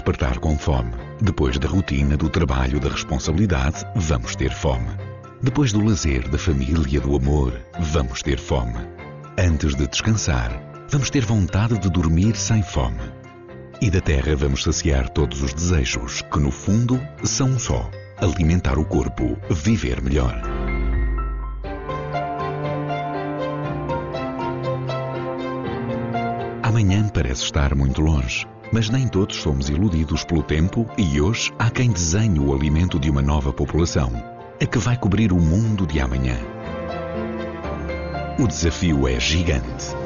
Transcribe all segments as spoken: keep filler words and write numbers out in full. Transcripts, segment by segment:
despertar com fome. Depois da rotina, do trabalho, da responsabilidade, vamos ter fome. Depois do lazer, da família, do amor, vamos ter fome. Antes de descansar, vamos ter vontade de dormir sem fome. E da terra vamos saciar todos os desejos, que no fundo são um só: alimentar o corpo, viver melhor. Amanhã parece estar muito longe, mas nem todos somos iludidos pelo tempo e hoje há quem desenhe o alimento de uma nova população, a que vai cobrir o mundo de amanhã. O desafio é gigante.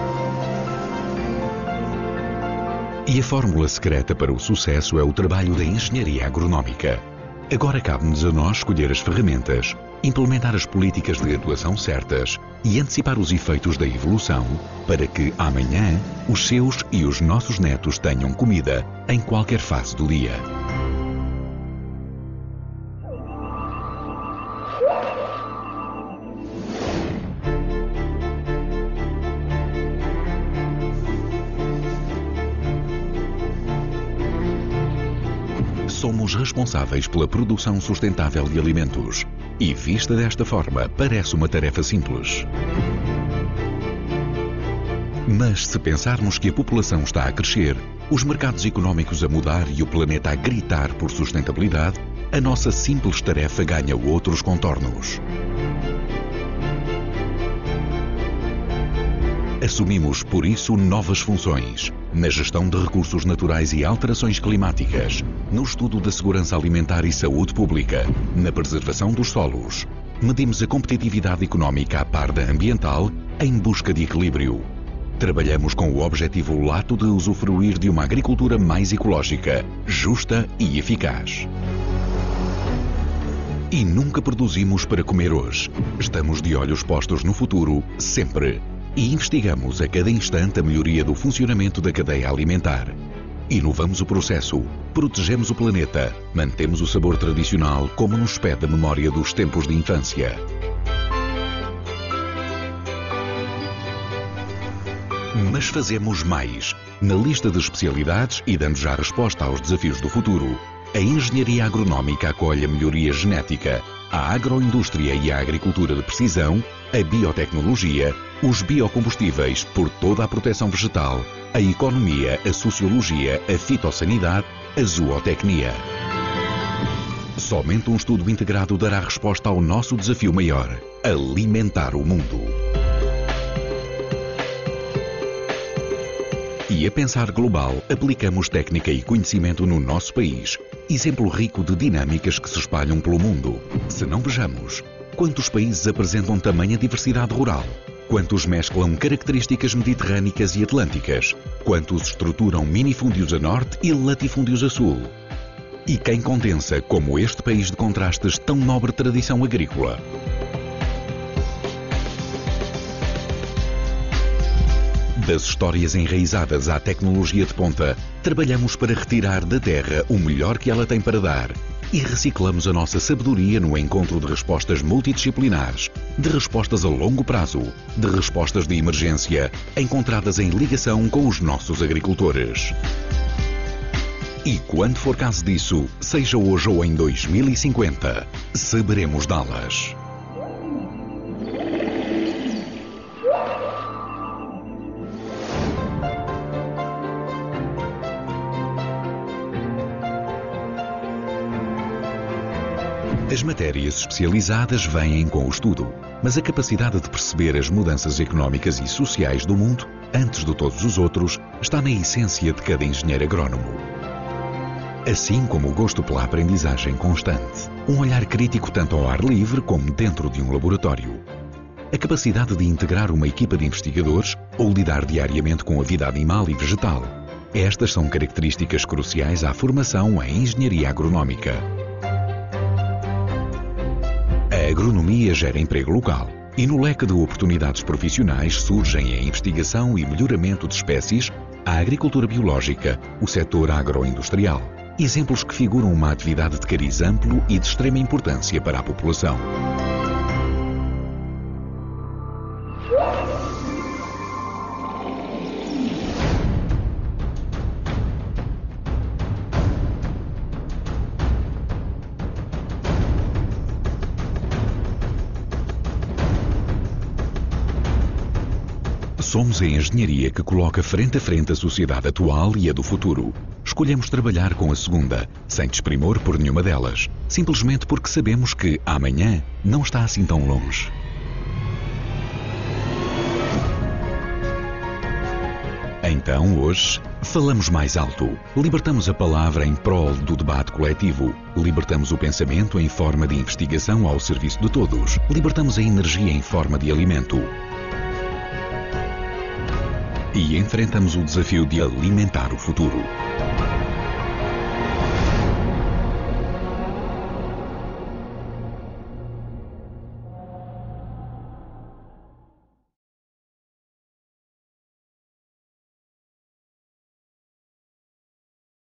E a fórmula secreta para o sucesso é o trabalho da engenharia agronómica. Agora cabe-nos a nós escolher as ferramentas, implementar as políticas de atuação certas e antecipar os efeitos da evolução para que, amanhã, os seus e os nossos netos tenham comida em qualquer fase do dia. Somos responsáveis pela produção sustentável de alimentos. E vista desta forma, parece uma tarefa simples. Mas se pensarmos que a população está a crescer, os mercados económicos a mudar e o planeta a gritar por sustentabilidade, a nossa simples tarefa ganha outros contornos. Assumimos, por isso, novas funções na gestão de recursos naturais e alterações climáticas, no estudo da segurança alimentar e saúde pública, na preservação dos solos. Medimos a competitividade económica à par da ambiental em busca de equilíbrio. Trabalhamos com o objetivo lato de usufruir de uma agricultura mais ecológica, justa e eficaz. E nunca produzimos para comer hoje. Estamos de olhos postos no futuro, sempre. E investigamos a cada instante a melhoria do funcionamento da cadeia alimentar. Inovamos o processo, protegemos o planeta, mantemos o sabor tradicional como nos pede a memória dos tempos de infância. Mas fazemos mais. Na lista de especialidades e dando já resposta aos desafios do futuro, a engenharia agronómica acolhe a melhoria genética, a agroindústria e a agricultura de precisão, a biotecnologia, os biocombustíveis por toda a proteção vegetal, a economia, a sociologia, a fitossanidade, a zootecnia. Somente um estudo integrado dará resposta ao nosso desafio maior: alimentar o mundo. E a pensar global, aplicamos técnica e conhecimento no nosso país, exemplo rico de dinâmicas que se espalham pelo mundo. Se não vejamos, quantos países apresentam tamanha diversidade rural? Quantos mesclam características mediterrânicas e atlânticas? Quantos estruturam minifúndios a norte e latifúndios a sul? E quem condensa, como este país de contrastes, tão nobre tradição agrícola? Das histórias enraizadas à tecnologia de ponta, trabalhamos para retirar da terra o melhor que ela tem para dar e reciclamos a nossa sabedoria no encontro de respostas multidisciplinares, de respostas a longo prazo, de respostas de emergência, encontradas em ligação com os nossos agricultores. E quando for caso disso, seja hoje ou em dois mil e cinquenta, saberemos dá-las. As matérias especializadas vêm com o estudo, mas a capacidade de perceber as mudanças económicas e sociais do mundo, antes de todos os outros, está na essência de cada engenheiro agrónomo. Assim como o gosto pela aprendizagem constante, um olhar crítico tanto ao ar livre como dentro de um laboratório. A capacidade de integrar uma equipa de investigadores ou lidar diariamente com a vida animal e vegetal. Estas são características cruciais à formação em engenharia agronómica. A agronomia gera emprego local e no leque de oportunidades profissionais surgem a investigação e melhoramento de espécies, a agricultura biológica, o setor agroindustrial. Exemplos que figuram uma atividade de cariz amplo e de extrema importância para a população. Somos a engenharia que coloca frente a frente a sociedade atual e a do futuro. Escolhemos trabalhar com a segunda, sem desprimor por nenhuma delas, simplesmente porque sabemos que amanhã não está assim tão longe. Então, hoje, falamos mais alto. Libertamos a palavra em prol do debate coletivo. Libertamos o pensamento em forma de investigação ao serviço de todos. Libertamos a energia em forma de alimento. E enfrentamos o desafio de alimentar o futuro.